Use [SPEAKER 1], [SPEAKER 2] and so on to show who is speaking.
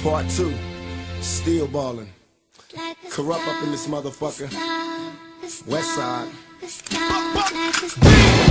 [SPEAKER 1] Part 2, still ballin'. Corrupt up in this motherfucker. West side.